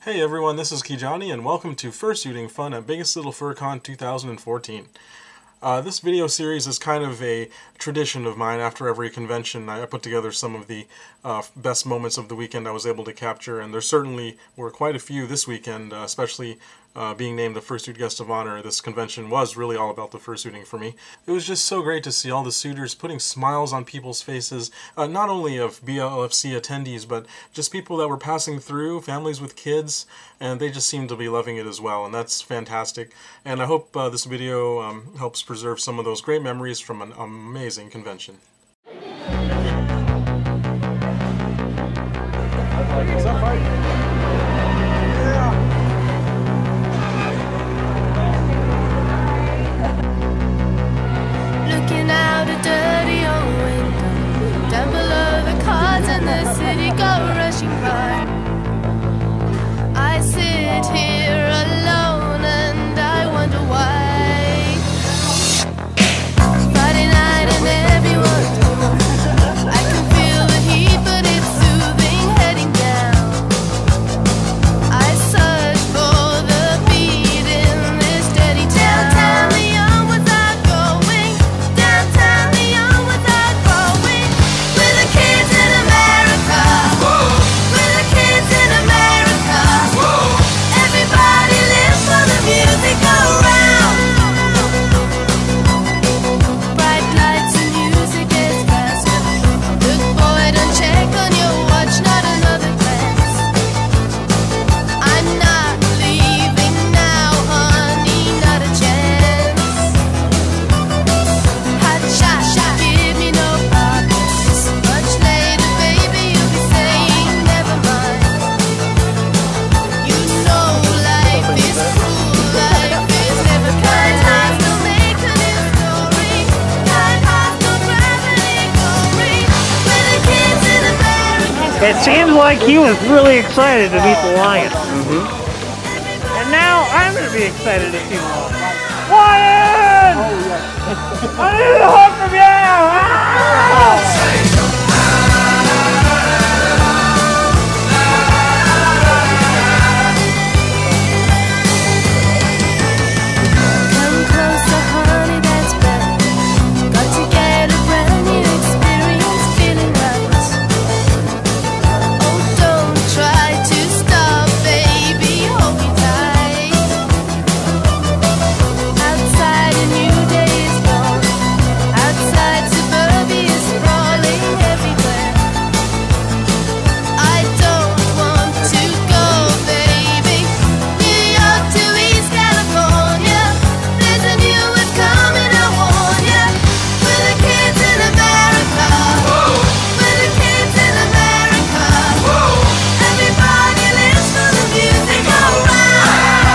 Hey everyone, this is Kijani and welcome to Fursuiting Fun at Biggest Little FurCon 2014. This video series is kind of a tradition of mine. After every convention I put together some of the best moments of the weekend I was able to capture, and there certainly were quite a few this weekend, especially being named the Fursuit Guest of Honor. This convention was really all about the fursuiting for me. It was just so great to see all the suitors putting smiles on people's faces, not only of BLFC attendees, but just people that were passing through, families with kids, and they just seemed to be loving it as well, and that's fantastic. And I hope this video helps preserve some of those great memories from an amazing convention. What's up, buddy? Looking out a dirty old window, down below the cars and the city go rushing by. I sit here alone and I wonder why. Friday night and everyone's gone. I can feel the heat but it's soothing heading down. I search for the beat in this steady downtown. Leon without going, downtown Leon without going. We're the kids in America. Whoa. We're the kids in America. Whoa. Everybody lives for the music around. Bright lights and music gets faster. Look boy, don't check on your watch, not another glance. I'm not leaving now, honey, not a chance. Hot shot, give me no promise. Much later, baby, you'll be saying never mind. You know life is cruel, life is never kind. Hearts don't make a new story. Kind hearts don't grab any glory. We're the kids in America. It seems like he was really excited to meet the lion. And now I'm going to be excited to see the lion! I need a hug from you! Come closer, honey, that's better. Got to get a brand new experience, feeling right. Oh, don't try to stop, baby, hold me tight. Outside a new day is born. Outside suburbia is sprawling everywhere. I don't want to go, baby. New York to East California. There's a new one coming, I warn ya. We're the kids in America. We're the kids in America. Everybody lives for the music around.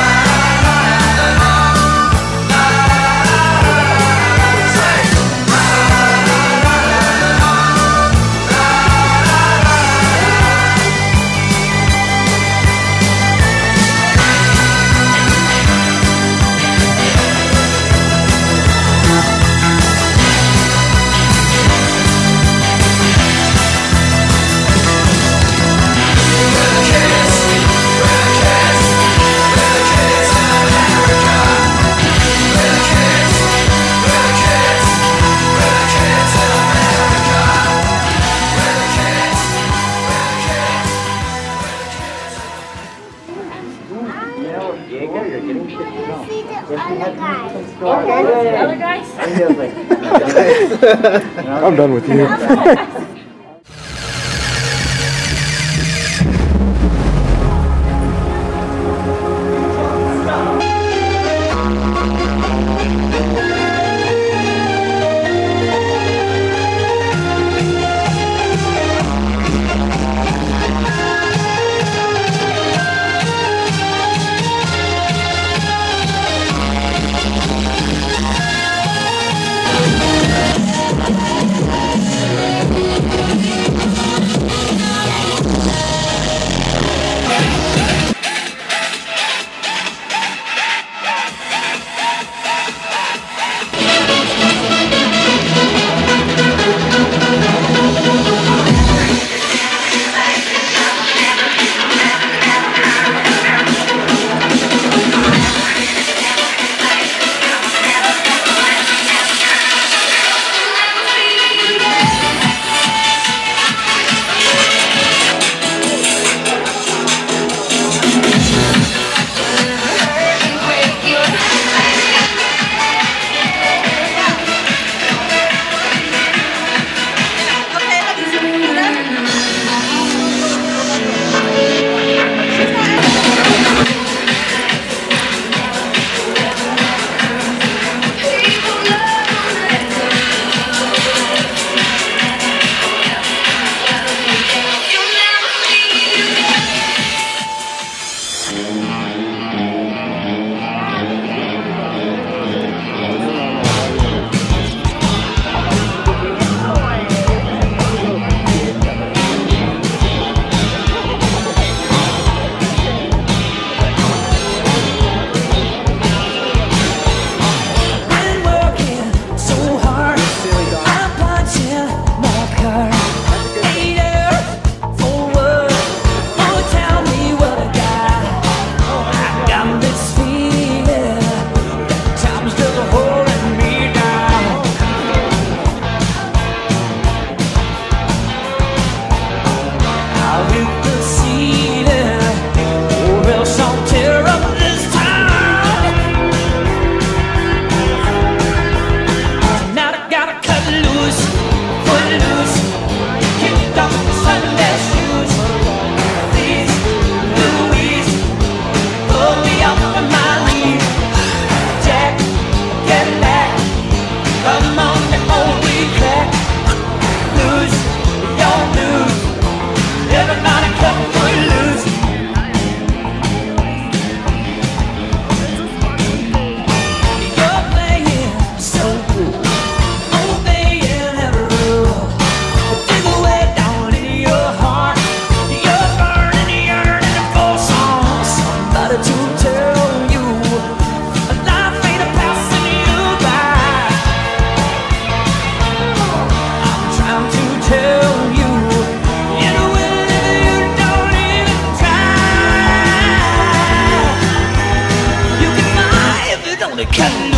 I'm done with you. Cut